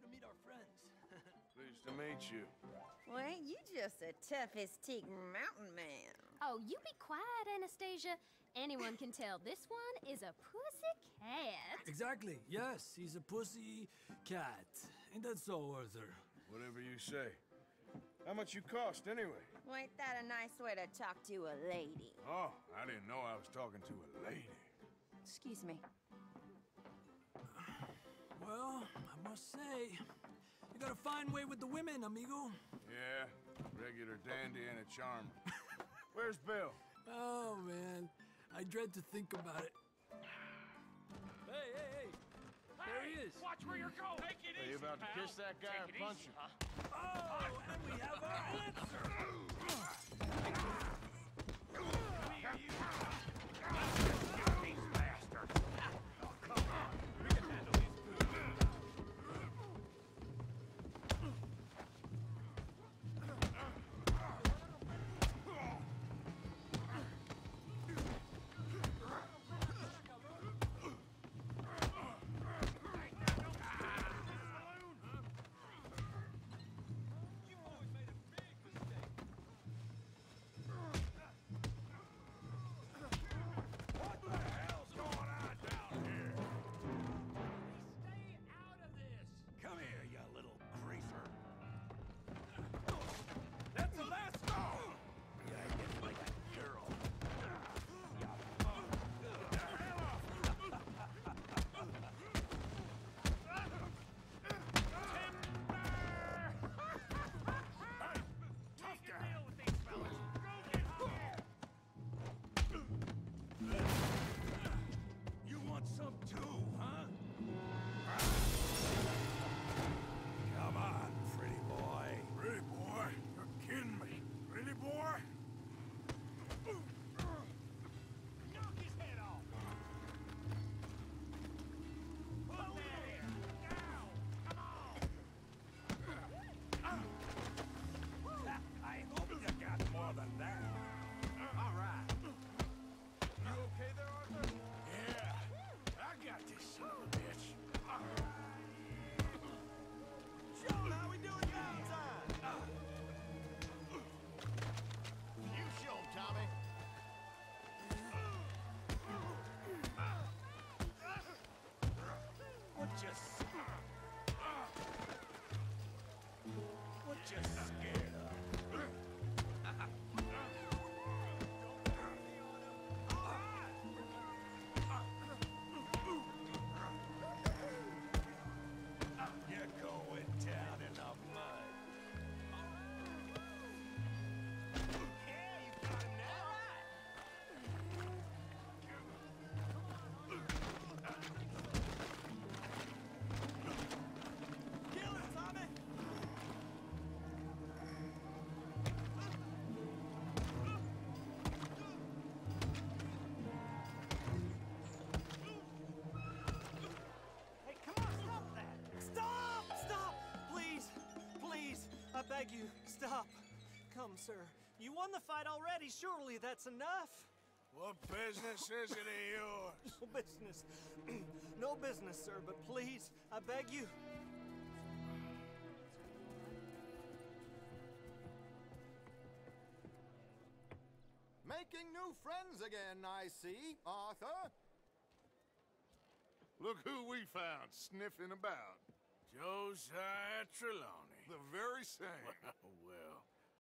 you to meet our friends. Pleased to meet you. Well, ain't you just a tough-as-teak mountain man? Oh, you be quiet, Anastasia. Anyone can tell this one is a pussy cat. Exactly, yes, he's a pussy cat. Ain't that so, Arthur? Whatever you say. How much you cost, anyway? Well, ain't that a nice way to talk to a lady? Oh, I didn't know I was talking to a lady. Excuse me. Well, I must say, you got a fine way with the women, amigo. Yeah, regular dandy and a charmer. Where's Bill? Oh, man, I dread to think about it. Hey! There he is. Watch where you're going. Take it Are you easy, about to pal. kiss that guy or Take it punch easy, him? huh? Oh, and we have our answer. Come here, you. Let's get these bastards. Oh, come on. We can handle these fools. What the hell's going on down here? Stay out of this. Come here, you little greaser. That's the last straw. Yeah, I guess like a girl. Get the hell off! Timber! Hey, tough guy. Deal with these fellas. Go get here. You want some too, huh? Come on, pretty boy. Pretty boy? You're kidding me. Pretty boy? Knock his head off! Put that here! Now! Come on! I hope you got more than that. All right. You okay there, Arthur? Yeah. I got this son of a bitch. Joe, how we doing downtime? You show him, Tommy. What you scared of? You're going down in the mud. Yeah, you got him now. Kill him, Tommy! Hey, come on, stop that! Stop! Stop! Please, I beg you, stop. Come, sir. You won the fight already. Surely that's enough. What business is it of yours? No business. No business, sir, but please, I beg you. Making new friends again, I see, Arthur. Look who we found sniffing about. Josiah Trelawney. The very same. Well,